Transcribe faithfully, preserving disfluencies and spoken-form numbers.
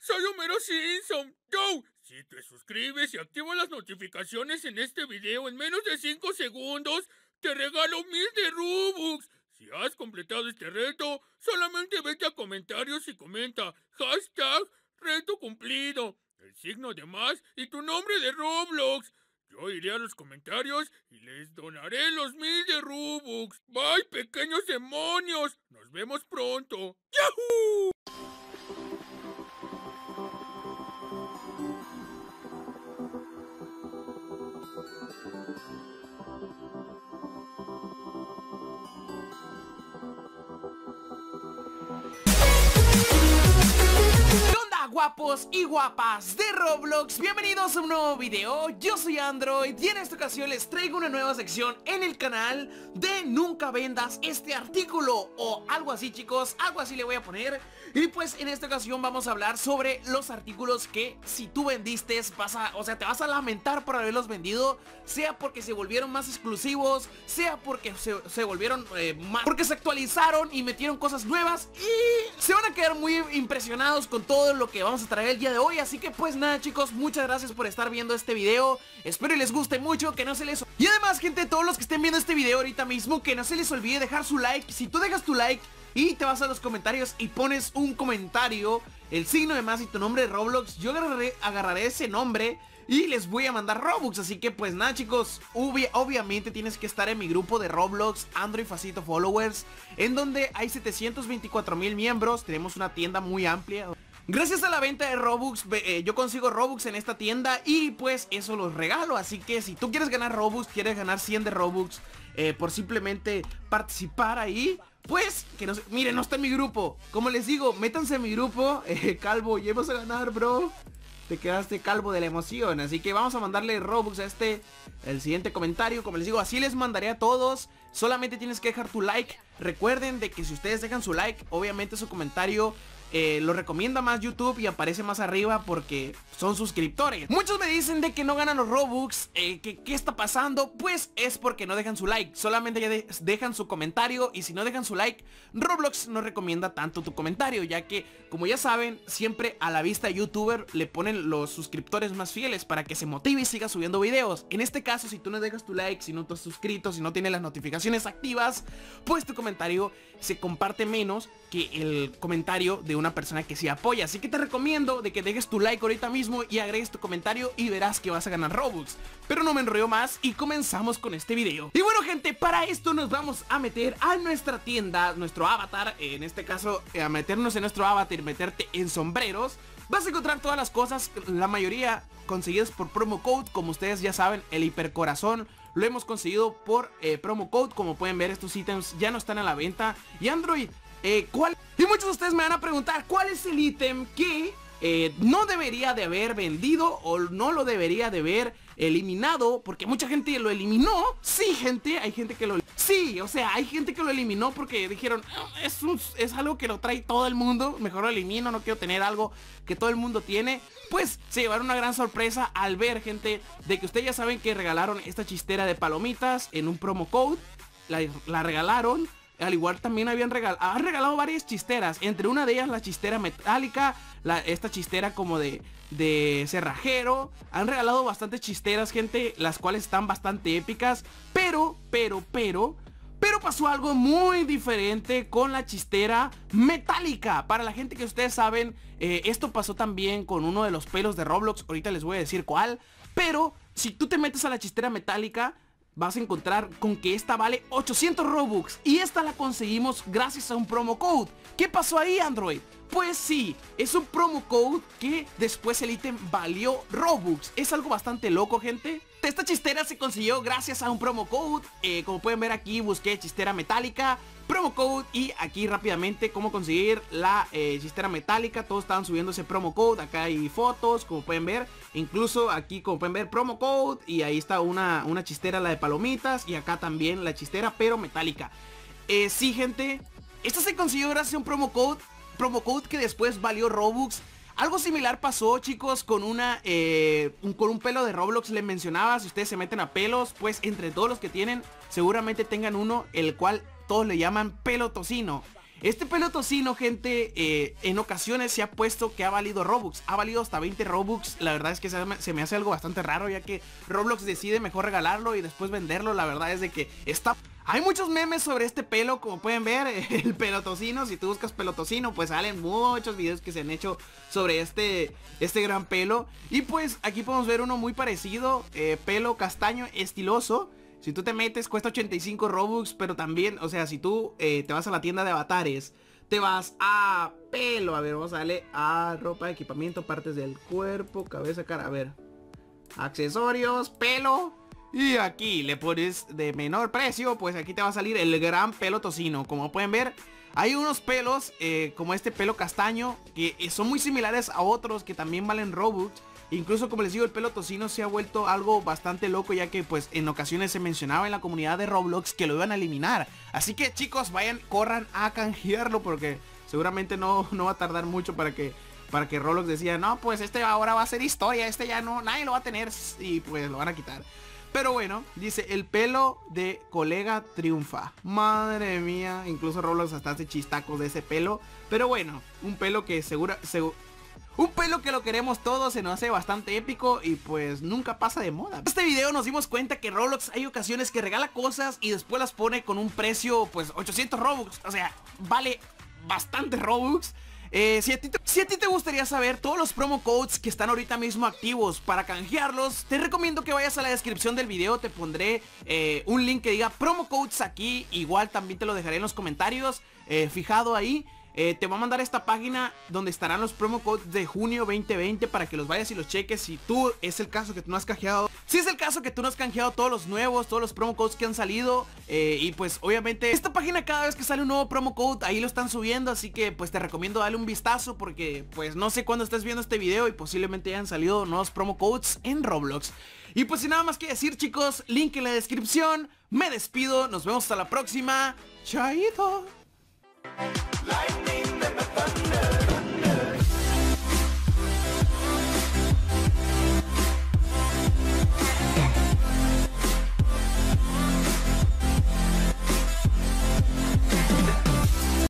soy Homero Simpson. Yo, si te suscribes y activas las notificaciones en este video en menos de cinco segundos, te regalo mil de Robux. Si has completado este reto, solamente vete a comentarios y comenta hashtag reto cumplido, el signo de más y tu nombre de Roblox. Yo iré a los comentarios y les donaré los mil de Robux. Bye, pequeños demonios. Nos vemos pronto. ¡Yahoo! Guapos y guapas de Roblox, bienvenidos a un nuevo video. Yo soy Android y en esta ocasión les traigo una nueva sección en el canal de nunca vendas este artículo o algo así, chicos, algo así le voy a poner. Y pues en esta ocasión vamos a hablar sobre los artículos que si tú vendiste vas a, o sea, te vas a lamentar por haberlos vendido, sea porque se volvieron más exclusivos, sea porque se, se volvieron eh, más, porque se actualizaron y metieron cosas nuevas y se van a quedar muy impresionados con todo lo que vamos a traer el día de hoy. Así que pues nada, chicos, muchas gracias por estar viendo este video. Espero y les guste mucho, que no se les... Y además, gente, todos los que estén viendo este video ahorita mismo, que no se les olvide dejar su like. Si tú dejas tu like y te vas a los comentarios y pones un comentario, el signo de más y tu nombre de Roblox, yo agarraré, agarraré ese nombre y les voy a mandar Robux. Así que pues nada, chicos, obvi obviamente tienes que estar en mi grupo de Roblox Android Facito Followers, en donde hay setecientos veinticuatro mil miembros. Tenemos una tienda muy amplia. Gracias a la venta de Robux, eh, yo consigo Robux en esta tienda y pues eso los regalo. Así que si tú quieres ganar Robux, quieres ganar cien de Robux eh, por simplemente participar ahí, pues que no sé, miren, no está en mi grupo. Como les digo, métanse en mi grupo. eh, Calvo, ya vas a ganar, bro. Te quedaste calvo de la emoción. Así que vamos a mandarle Robux a este, el siguiente comentario. Como les digo, así les mandaré a todos. Solamente tienes que dejar tu like. Recuerden de que si ustedes dejan su like, obviamente su comentario Eh, lo recomienda más YouTube y aparece más arriba porque son suscriptores. Muchos me dicen de que no ganan los Robux, eh, que qué está pasando. Pues es porque no dejan su like, solamente ya de dejan su comentario. Y si no dejan su like, Roblox no recomienda tanto tu comentario, ya que, como ya saben, siempre a la vista YouTuber le ponen los suscriptores más fieles para que se motive y siga subiendo videos. En este caso, si tú no dejas tu like, si no te has suscrito, si no tienes las notificaciones activas, pues tu comentario se comparte menos que el comentario de una persona que sí apoya. Así que te recomiendo de que dejes tu like ahorita mismo y agregues tu comentario y verás que vas a ganar Robux. Pero no me enrollo más y comenzamos con este video. Y bueno, gente, para esto nos vamos a meter a nuestra tienda, nuestro avatar, en este caso a meternos en nuestro avatar y meterte en sombreros. Vas a encontrar todas las cosas, la mayoría conseguidas por promo code. Como ustedes ya saben, el hipercorazón lo hemos conseguido por eh, promo code. Como pueden ver, estos ítems ya no están a la venta. Y Android, eh, ¿cuál? Y muchos de ustedes me van a preguntar ¿cuál es el ítem que eh, no debería de haber vendido o no lo debería de haber eliminado? Porque mucha gente lo eliminó. Sí, gente, hay gente que lo... Sí, o sea, hay gente que lo eliminó porque dijeron es, un, es algo que lo trae todo el mundo, mejor lo elimino, no quiero tener algo que todo el mundo tiene. Pues se llevaron una gran sorpresa al ver, gente, de que ustedes ya saben que regalaron esta chistera de palomitas en un promo code. La, la regalaron. Al igual también habían regalado, han regalado varias chisteras. Entre una de ellas la chistera metálica, la, esta chistera como de, de cerrajero. Han regalado bastantes chisteras, gente, las cuales están bastante épicas. Pero, pero, pero Pero pasó algo muy diferente con la chistera metálica. Para la gente que ustedes saben, eh, esto pasó también con uno de los pelos de Roblox. Ahorita les voy a decir cuál. Pero si tú te metes a la chistera metálica, vas a encontrar con que esta vale ochocientos Robux. Y esta la conseguimos gracias a un promo code. ¿Qué pasó ahí, Android? Pues sí, es un promo code que después el ítem valió Robux. Es algo bastante loco, gente. Esta chistera se consiguió gracias a un promo code. eh, Como pueden ver aquí, busqué chistera metálica, promo code, y aquí rápidamente cómo conseguir la eh, chistera metálica. Todos estaban subiendo ese promo code. Acá hay fotos, como pueden ver. Incluso aquí, como pueden ver, promo code. Y ahí está una, una chistera, la de palomitas. Y acá también la chistera, pero metálica. eh, Sí, gente, esta se consiguió gracias a un promo code. Promo code que después valió Robux. Algo similar pasó, chicos, con una eh, un, con un pelo de Roblox. Les mencionaba, si ustedes se meten a pelos, pues entre todos los que tienen, seguramente tengan uno, el cual todos le llaman pelo tocino. Este pelo tocino, gente, eh, en ocasiones se ha puesto que ha valido Robux. Ha valido hasta veinte Robux. La verdad es que se me, se me hace algo bastante raro, ya que Roblox decide mejor regalarlo y después venderlo. La verdad es de que está... Hay muchos memes sobre este pelo, como pueden ver, el pelo tocino. Si tú buscas pelo tocino, pues salen muchos videos que se han hecho sobre este, este gran pelo. Y pues aquí podemos ver uno muy parecido, eh, pelo castaño estiloso. Si tú te metes, cuesta ochenta y cinco Robux, pero también, o sea, si tú eh, te vas a la tienda de avatares, te vas a pelo, a ver, vamos a darle a ropa, equipamiento, partes del cuerpo, cabeza, cara, a ver, accesorios, pelo, y aquí le pones de menor precio, pues aquí te va a salir el gran pelo tocino. Como pueden ver, hay unos pelos, eh, como este pelo castaño, que son muy similares a otros que también valen Robux. Incluso, como les digo, el pelo tocino se ha vuelto algo bastante loco, ya que pues en ocasiones se mencionaba en la comunidad de Roblox que lo iban a eliminar. Así que chicos, vayan, corran a canjearlo, porque seguramente no, no va a tardar mucho para que para que Roblox decía, no, pues este ahora va a ser historia, este ya no, nadie lo va a tener, y pues lo van a quitar. Pero bueno, dice, el pelo de colega triunfa. Madre mía, incluso Roblox hasta hace chistacos de ese pelo. Pero bueno, un pelo que segura... seguro Un pelo que lo queremos todos, se nos hace bastante épico y pues nunca pasa de moda. En este video nos dimos cuenta que Roblox hay ocasiones que regala cosas y después las pone con un precio pues ochocientos Robux. O sea, vale bastante Robux. Eh, si, a ti te, si a ti te gustaría saber todos los promo codes que están ahorita mismo activos para canjearlos, te recomiendo que vayas a la descripción del video. Te pondré eh, un link que diga promo codes aquí. Igual también te lo dejaré en los comentarios, eh, fijado ahí. Eh, te va a mandar esta página donde estarán los promo codes de junio veinte veinte para que los vayas y los cheques. Si tú es el caso que tú no has canjeado, si es el caso que tú no has canjeado todos los nuevos, todos los promo codes que han salido, eh, y pues obviamente esta página cada vez que sale un nuevo promo code ahí lo están subiendo, así que pues te recomiendo darle un vistazo, porque pues no sé cuándo estés viendo este video y posiblemente hayan salido nuevos promo codes en Roblox. Y pues sin nada más que decir, chicos, link en la descripción. Me despido, nos vemos hasta la próxima. Chaito.